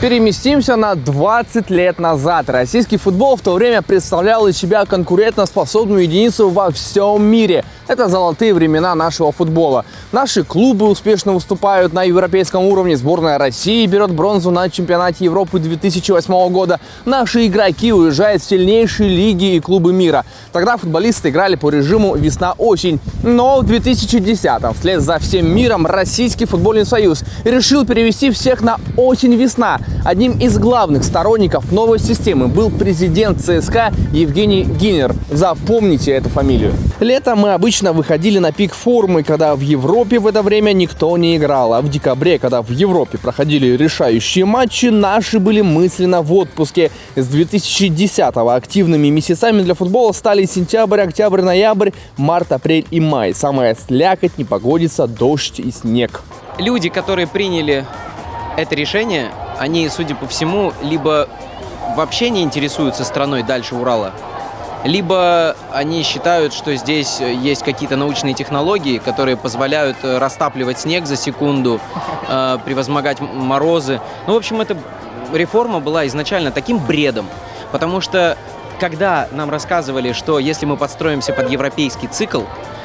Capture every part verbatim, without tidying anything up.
Переместимся на двадцать лет назад. Российский футбол в то время представлял из себя конкурентоспособную единицу во всем мире. Это золотые времена нашего футбола. Наши клубы успешно выступают на европейском уровне. Сборная России берет бронзу на чемпионате Европы две тысячи восьмого года. Наши игроки уезжают в сильнейшие лиги и клубы мира. Тогда футболисты играли по режиму весна-осень. Но в две тысячи десятом, вслед за всем миром, Российский футбольный союз решил перевести всех на осень-весна. Одним из главных сторонников новой системы был президент ЦСКА Евгений Гинер. Запомните эту фамилию. Летом мы обычно выходили на пик формы, когда в Европе в это время никто не играл. А в декабре, когда в Европе проходили решающие матчи, наши были мысленно в отпуске. С две тысячи десятого активными месяцами для футбола стали сентябрь, октябрь, ноябрь, март, апрель и май. Самая слякоть, непогодица, дождь и снег. Люди, которые приняли это решение, они, судя по всему, либо вообще не интересуются страной дальше Урала, либо они считают, что здесь есть какие-то научные технологии, которые позволяют растапливать снег за секунду, э, превозмогать морозы. Ну, в общем, эта реформа была изначально таким бредом, потому что, когда нам рассказывали, что если мы подстроимся под европейский цикл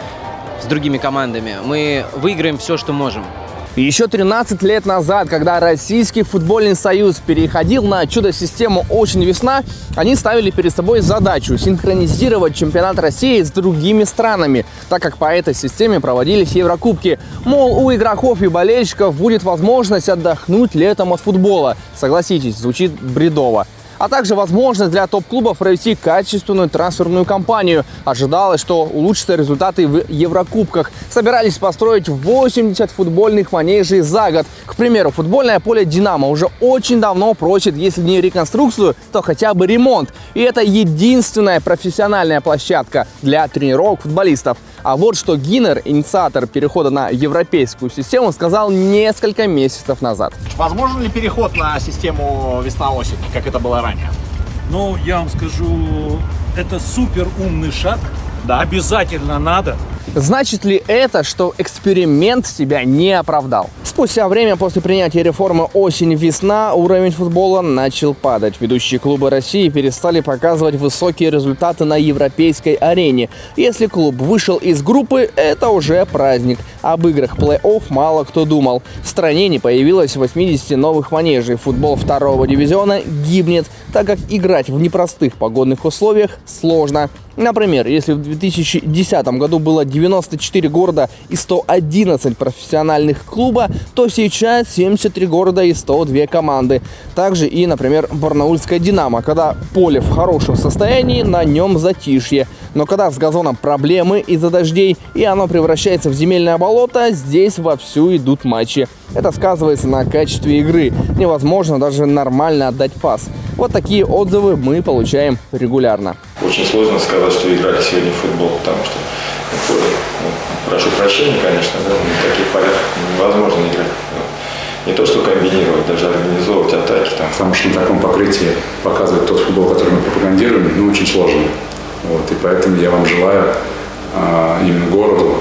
с другими командами, мы выиграем все, что можем. Еще тринадцать лет назад, когда Российский футбольный союз переходил на чудо-систему осень-весна, они ставили перед собой задачу синхронизировать чемпионат России с другими странами, так как по этой системе проводились Еврокубки. Мол, у игроков и болельщиков будет возможность отдохнуть летом от футбола. Согласитесь, звучит бредово. А также возможность для топ-клубов провести качественную трансферную кампанию. Ожидалось, что улучшатся результаты в Еврокубках. Собирались построить восемьдесят футбольных манежей за год. К примеру, футбольное поле «Динамо» уже очень давно просит, если не реконструкцию, то хотя бы ремонт. И это единственная профессиональная площадка для тренировок футболистов. А вот что Гинер, инициатор перехода на европейскую систему, сказал несколько месяцев назад. Возможен ли переход на систему весна-осень, как это было ранее? Ну, я вам скажу, это супер умный шаг. Да. Обязательно надо. Значит ли это, что эксперимент себя не оправдал? Спустя время после принятия реформы осень-весна уровень футбола начал падать. Ведущие клубы России перестали показывать высокие результаты на европейской арене. Если клуб вышел из группы, это уже праздник. Об играх плей-офф мало кто думал. В стране не появилось восьмидесяти новых манежей. Футбол второго дивизиона гибнет, так как играть в непростых погодных условиях сложно. Например, если в две тысячи десятом году было девяносто четыре города и сто одиннадцать профессиональных клуба, то сейчас семьдесят три города и сто две команды. Также и, например, барнаульская «Динамо», когда поле в хорошем состоянии, на нем затишье. Но когда с газоном проблемы из-за дождей и оно превращается в земельное болото, здесь вовсю идут матчи. Это сказывается на качестве игры. Невозможно даже нормально отдать пас. Вот такие отзывы мы получаем регулярно. Очень сложно сказать, что играли сегодня в футбол, потому что, ну, прошу прощения, конечно, да, на таких полях невозможно играть. Не то, что комбинировать, даже организовывать атаки. Там. Потому что на таком покрытии показывать тот футбол, который мы пропагандируем, ну, очень сложно. Вот, и поэтому я вам желаю а, именно городу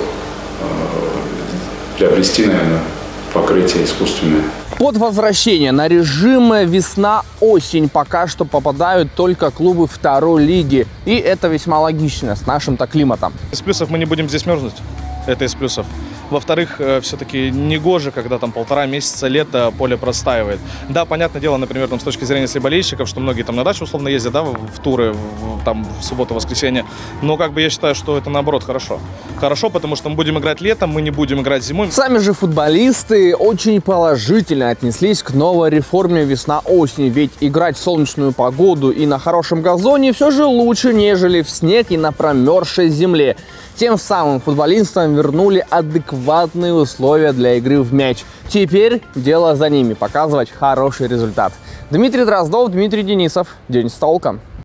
а, приобрести, наверное, покрытие искусственное. Под возвращение на режим весна-осень пока что попадают только клубы второй лиги. И это весьма логично с нашим-то климатом. Из плюсов мы не будем здесь мерзнуть. Это из плюсов. Во-вторых, все-таки негоже, когда там полтора месяца лета поле простаивает. Да, понятное дело, например, там, с точки зрения если болельщиков, что многие там на дачу условно ездят, да, в, в туры, в, там, в субботу-воскресенье. Но как бы я считаю, что это наоборот хорошо. Хорошо, потому что мы будем играть летом, мы не будем играть зимой. Сами же футболисты очень положительно отнеслись к новой реформе весна-осень. Ведь играть в солнечную погоду и на хорошем газоне все же лучше, нежели в снег и на промерзшей земле. Тем самым футболистам вернули адекватные условия для игры в мяч. Теперь дело за ними – показывать хороший результат. Дмитрий Дроздов, Дмитрий Денисов. День с толком.